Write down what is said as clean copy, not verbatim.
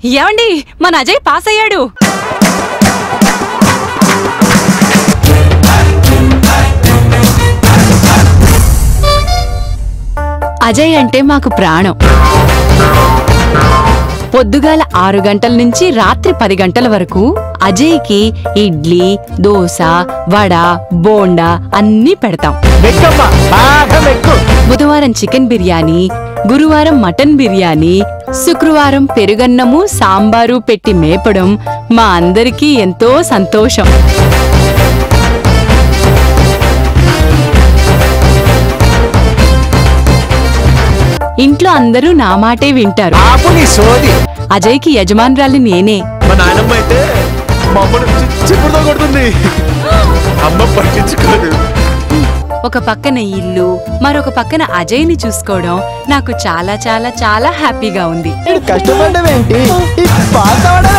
ఏమండి, మన అజయ్ పాస్ అయ్యాడు. అజయ్ అంటే మాకు ప్రాణం. పొద్దుగాల 6 గంటల నుంచి రాత్రి 10 గంటల వరకు అజయ్కి ఇడ్లీ, దోశ, వడ, బోండా అన్నీ పెడతాం. బుధవారం చికెన్ బిర్యానీ, గురువారం మటన్ బిర్యానీ, శుక్రవారం పెరుగన్నము, సాంబారు పెట్టి మేపడం మా అందరికీ ఎంతో సంతోషం. ఇంట్లో అందరూ నా మాటే వింటారు. అజయ్కి యజమానురాలి నేనే. ఒక పక్కన ఇల్లు, మరొక పక్కన అజయ్ని చూసుకోవడం నాకు చాలా చాలా చాలా హ్యాపీగా ఉంది.